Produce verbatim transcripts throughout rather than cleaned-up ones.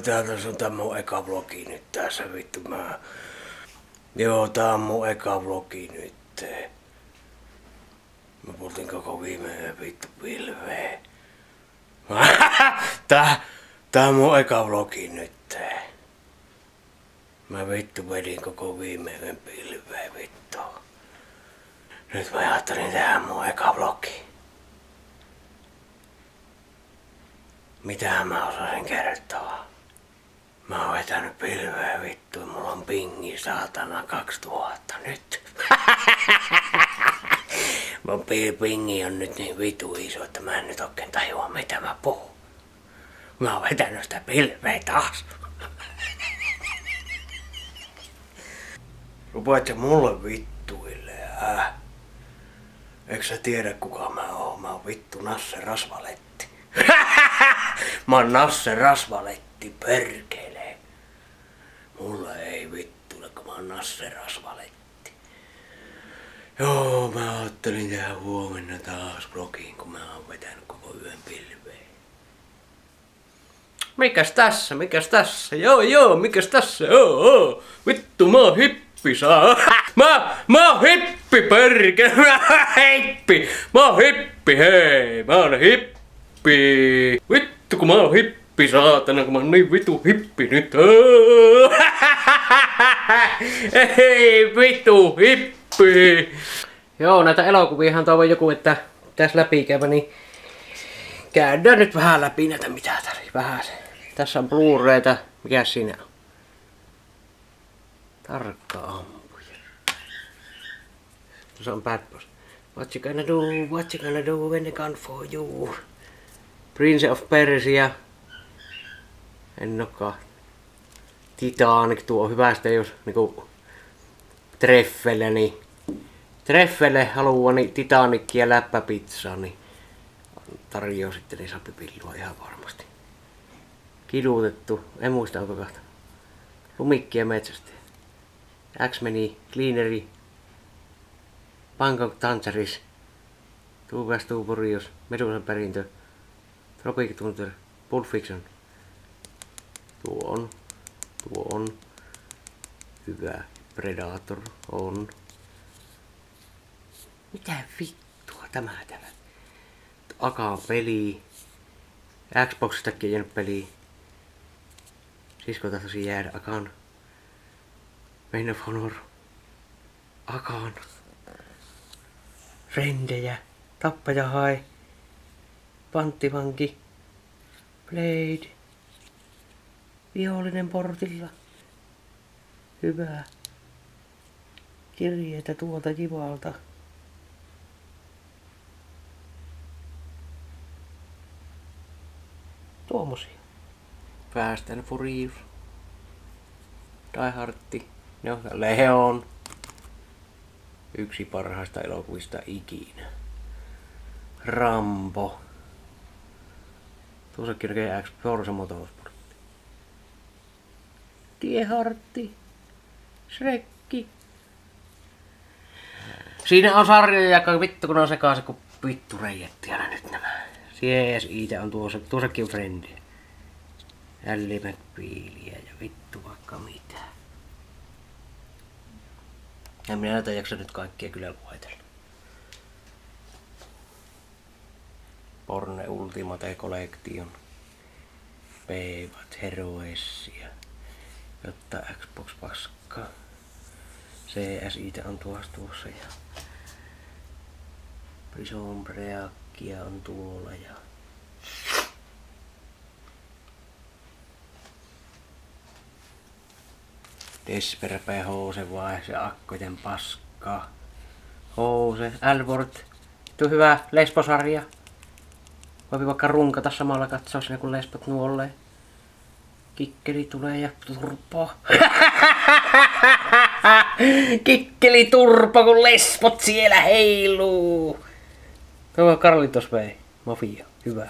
Tää on tää mun eka vlogi nyt tässä vittu mä... Joo, tää on mun eka vlogi nyt. Mä poltin koko viime yön vittu pilveen. Tää, tää on mun eka vlogi nyt. Mä vittu vedin koko viime yön pilveen vittu. Nyt mä ajattelin tehdä mun eka vlogi. Mitähän mä osasin kertoa? Mä oon vetänyt pilveä vittu ja mulla on pingi saatana kaksituhatta nyt. Mun pingi on nyt niin vitu iso, että mä en nyt oikein tajua mitä mä puhun. Mä oon vetänyt sitä pilveä taas. Rupaat sä mulle vittuille, äh? Eikö sä tiedä kuka mä oon? Mä oon vittu Nasse Rasvaletti. Mä oon Nasse Rasvaletti, perkele. Mulla ei vittu, kun mä oon Nasse Rasvaletti. Joo, mä ajattelin tehdä huomenna taas vlogiin, kun mä oon vetänyt koko yön pilveen. Mikäs tässä, mikäs tässä? Joo, joo, mikäs tässä? Joo, joo. Vittu, mä oon hippi, saa. Mä, mä oon hippi, perkele. Mä oon hippi. Mä oon hippi, hei. Mä oon hippi. Vittu, kun mä oon hippi, saatana, kun mä oon niin vitu hippi nyt. Ei, vitu hippi. Joo, näitä elokuviahan toivon joku, että pitäis läpikäydä, niin käydään nyt vähän läpi näitä mitä täällä. Vähän se. Tässä on Blu-rayta. Mikäs siinä on? Tarkka ampuja. Se on Bad Boys. What you gonna do, what you gonna do when they come for you? Prince of Persia. En ookaan. Titanic, tuo on hyvästä jos niinku treffelle, niin treffelle haluaa niin Titanic ja läppäpizzaa, niin tarjoaa sitten niin sapipillua ihan varmasti. Kidutettu, en muista onko kahta. Lumikki ja metsästäjä. X-Meni, Cleaneri, Bangkok Tangerines, Tuukas Tuuporius, Medusan perintö, Tropic Thunder, Pulp Fiction. Tuo on, tuo on hyvä. Predator on. Mitä vittua tämä täällä? Akaan peli. Xboxistakin ei jäänyt peliä. Sisko tahtoisi jäädä Akaan. Main of Honor. Akaan. Frendejä. Tappaja Hai. Panttivanki. Blade. Vihollinen portilla. Hyvä. Kirjeitä tuolta Jivalta. Tuommoisia. Fast and Furious. Die Hardi. No, Leon. Yksi parhaista elokuvista ikinä. Rambo. Tuossakin näkee X Forza Motorsport. Tiehartti. Shrekki. Siinä on sarjoja, joka vittu kun on sekaisin kun vittu reijetti aina nyt nämä. C S I on tuossa, tuossakin on Frendiä. Ally McBealia ja vittu vaikka mitä. Ja minä näitä jaksa nyt kaikkia kyllä luetella. Porne Ultimate Collection. Peivat Heroessia. Jotta Xbox paskaa. C S I on tuossa tuossa ja Prison Breakia on tuolla ja Desperpe Hose vai se akkojen paskaa. Hose, Alvord. Tuo hyvä lesbosarja. Voi vaikka runkata samalla katsoa sinne kun lesbot nuolleen. Kikkeli tulee ja turpo. Kikkeli turpo kun lesbot siellä heiluu. Tuo Carlitos vei. Mafia. Hyvä.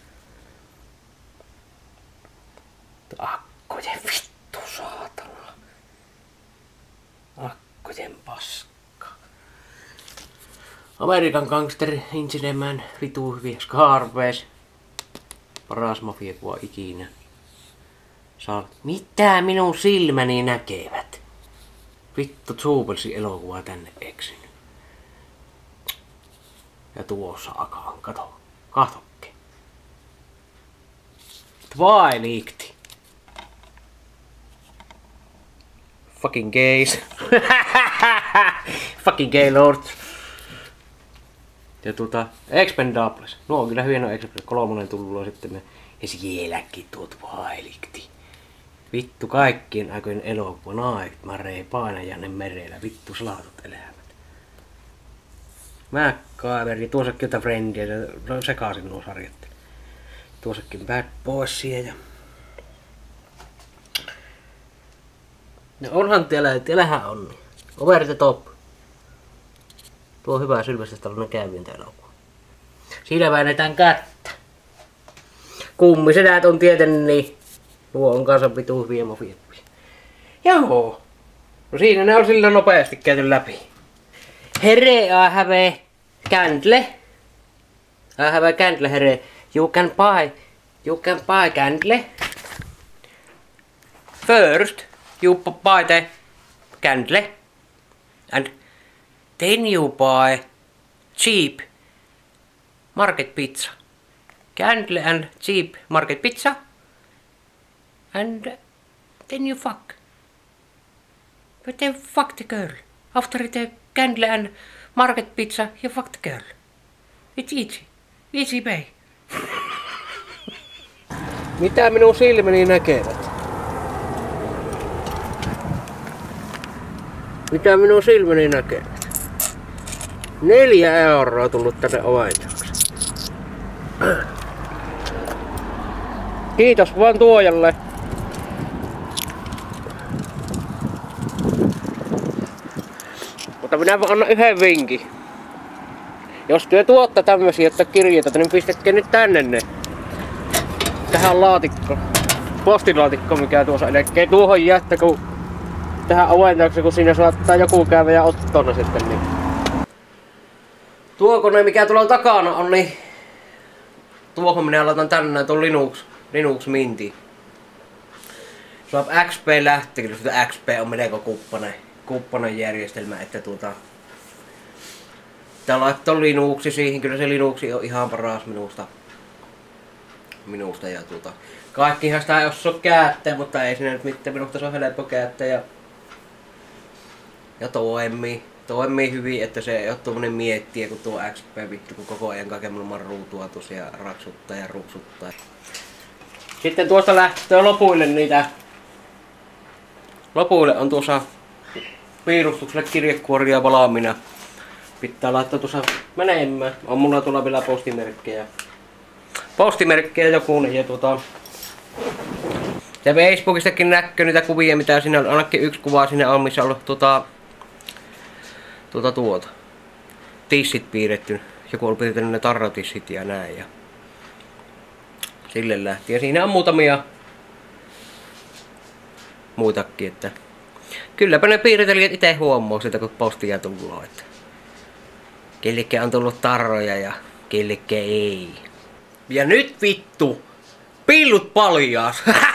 Akkojen vittu saatana. Akkojen paska. Amerikan Gangster, Incident, vitu hyviä. Scarface. Paras mafiakuva ikinä. Saa, mitä minun silmäni näkevät? Vittu Zoobelsin elokuvaa tänne eksynyt. Ja tuossa akaan, kato, katsokke. Twilight. Fucking gays. Fucking gay lords. Ja tuota, Expendables. No on kyllä hieno Expendables. Kolmonen tullut sitten me. Ja sielläkin tuo Twilight. Vittu kaikkien aikojen elokuva. Nait, Marei, Painajainen merellä. Vittu salatut elämät. MacGyver ja tuossakin jotain Friendia. Sekaisin nuo sarjat. Tuossakin Bad Boysia ja... No onhan teillä, teillähän on. Over the top. Tuo on hyvä Sylvester Stallonen käyvintä elokuva. Siinä väännetään kättä. Kummisedät on tietenkin niin. Nuo on kanssa vitu hyviä mofieppiä. Joo. No siinä ne on sillä nopeasti käyty läpi. Here I have a candle. I have a candle here. You can buy. You can buy candle. First. You buy the candle and then you buy cheap market pizza. Candle and cheap market pizza and then you fuck. But then fuck the girl. After the candle and market pizza you fuck the girl. It's easy. Easy pay. Mitä minun silmäni näkevät? Mitä minun silmäni näkee? Neljä euroa tullut tänne oventaksi. Kiitos vaan tuojalle. Mutta minä annan yhden vinkin. Jos työ tuottaa tämmösiä, että kirjoitat, niin pistätkää nyt tänne ne. Tähän laatikkoon. Postilaatikko mikä tuossa elekkeä. Tuohon jättä kun tähän oventaukseen, kun siinä saattaa joku käydä ja ottona sitten niin. Tuo kone mikä tuolla takana on niin. Tuohon minä laitan tänään tuon Linux, Linux Minti. Saa X P lähtee, kyllä X P on melko kuppanen, kuppanen järjestelmä, että tuota... Tää laittaa Linuxi siihen, kyllä se Linuxi on ihan paras minusta. Minusta ja tuota... Kaikkihan sitä ei osaa käyttää, mutta ei siinä nyt mitään, minusta se on helppo käyttää ja... Ja toimii, toimii hyvin, että se ei oo tommonen miettiä kun tuo X P vittu, kun koko ajan kaiken maailman ruutua tosiaan raksuttaa ja ruksuttaa. Sitten tuosta lähtee lopuille niitä. Lopuille on tuossa piirustukselle kirjekuoria valmiina. Pitää laittaa tuossa menemään. On mulla tuolla vielä postimerkkejä. Postimerkkejä joku ja tuota... Ja Facebookistakin näkyy niitä kuvia mitä siinä on. Ainakin yksi kuva siinä on missä on ollut tuota... Tuota tuota. Tissit piirretty. Joku on piirtänyt ne tarratissit ja näin. Ja sille lähti. Ja siinä on muutamia muitakin, että kylläpä ne piirretelijät itse huomaa sitä kun postia tullut, että kellekä on tullut tarroja ja kellekä ei. Ja nyt vittu! Pillut paljaas!